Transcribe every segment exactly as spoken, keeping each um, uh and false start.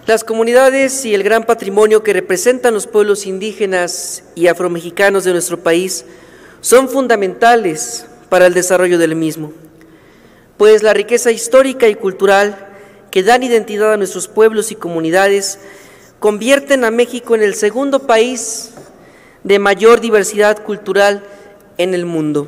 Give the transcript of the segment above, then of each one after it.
Las comunidades y el gran patrimonio que representan los pueblos indígenas y afromexicanos de nuestro país son fundamentales para el desarrollo del mismo, pues la riqueza histórica y cultural que dan identidad a nuestros pueblos y comunidades convierten a México en el segundo país de mayor diversidad cultural en el mundo.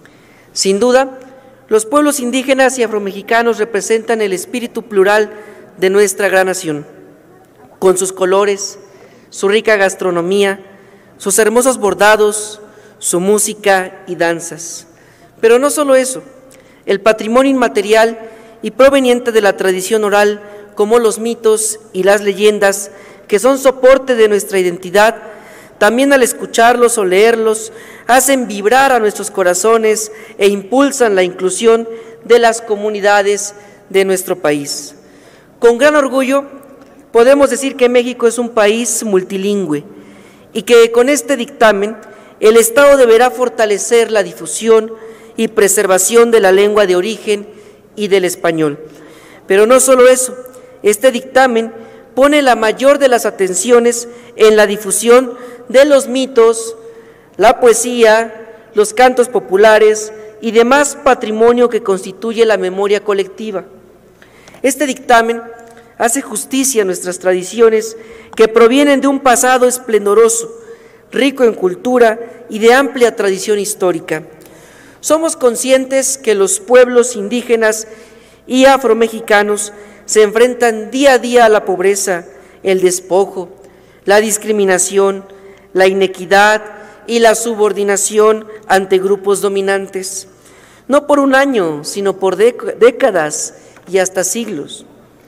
Sin duda, los pueblos indígenas y afromexicanos representan el espíritu plural de nuestra gran nación, con sus colores, su rica gastronomía, sus hermosos bordados, su música y danzas. Pero no solo eso, el patrimonio inmaterial y proveniente de la tradición oral, como los mitos y las leyendas, que son soporte de nuestra identidad, también al escucharlos o leerlos, hacen vibrar a nuestros corazones e impulsan la inclusión de las comunidades de nuestro país. Con gran orgullo, podemos decir que México es un país multilingüe y que con este dictamen el Estado deberá fortalecer la difusión y preservación de la lengua de origen y del español. Pero no solo eso, este dictamen pone la mayor de las atenciones en la difusión de los mitos, la poesía, los cantos populares y demás patrimonio que constituye la memoria colectiva. Este dictamen hace justicia a nuestras tradiciones que provienen de un pasado esplendoroso, rico en cultura y de amplia tradición histórica. Somos conscientes que los pueblos indígenas y afromexicanos se enfrentan día a día a la pobreza, el despojo, la discriminación, la inequidad y la subordinación ante grupos dominantes, no por un año, sino por décadas y hasta siglos.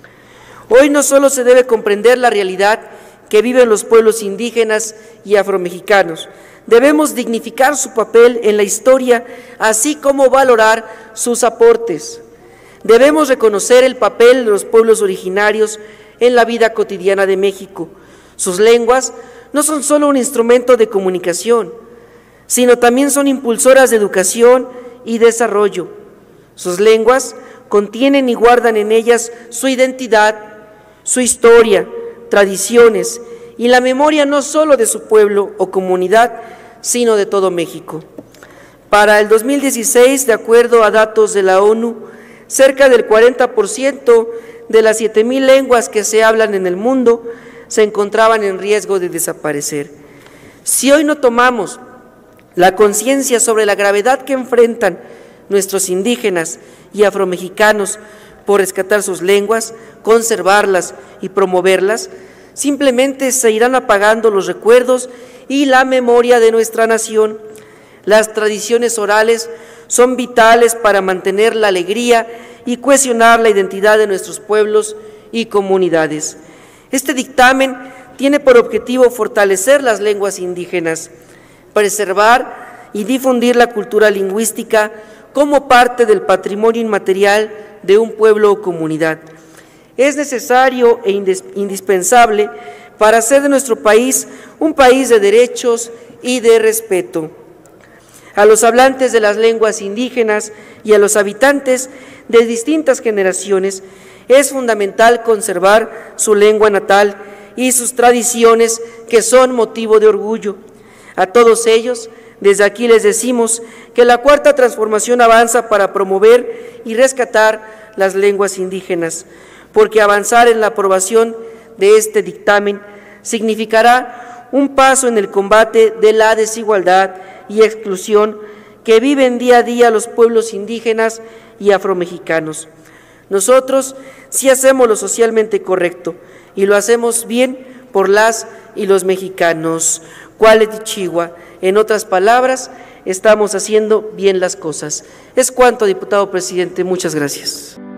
Hoy no solo se debe comprender la realidad que viven los pueblos indígenas y afromexicanos, debemos dignificar su papel en la historia, así como valorar sus aportes. Debemos reconocer el papel de los pueblos originarios en la vida cotidiana de México. Sus lenguas no son solo un instrumento de comunicación, sino también son impulsoras de educación y desarrollo. Sus lenguas contienen y guardan en ellas su identidad, su historia, tradiciones y la memoria no solo de su pueblo o comunidad, sino de todo México. Para el dos mil dieciséis, de acuerdo a datos de la ONU, cerca del cuarenta por ciento de las siete mil lenguas que se hablan en el mundo se encontraban en riesgo de desaparecer. Si hoy no tomamos la conciencia sobre la gravedad que enfrentan nuestros indígenas y afromexicanos por rescatar sus lenguas, conservarlas y promoverlas, simplemente se irán apagando los recuerdos y la memoria de nuestra nación. Las tradiciones orales son vitales para mantener la alegría y cohesionar la identidad de nuestros pueblos y comunidades. Este dictamen tiene por objetivo fortalecer las lenguas indígenas, preservar y difundir la cultura lingüística como parte del patrimonio inmaterial de un pueblo o comunidad. Es necesario e indispensable para hacer de nuestro país un país de derechos y de respeto. A los hablantes de las lenguas indígenas y a los habitantes de distintas generaciones es fundamental conservar su lengua natal y sus tradiciones que son motivo de orgullo. A todos ellos, desde aquí les decimos que la Cuarta Transformación avanza para promover y rescatar las lenguas indígenas, porque avanzar en la aprobación de este dictamen significará un paso en el combate de la desigualdad y exclusión que viven día a día los pueblos indígenas y afromexicanos. Nosotros sí hacemos lo socialmente correcto y lo hacemos bien por las y los mexicanos. Cualetichigua. En otras palabras, estamos haciendo bien las cosas. Es cuanto, diputado presidente. Muchas gracias.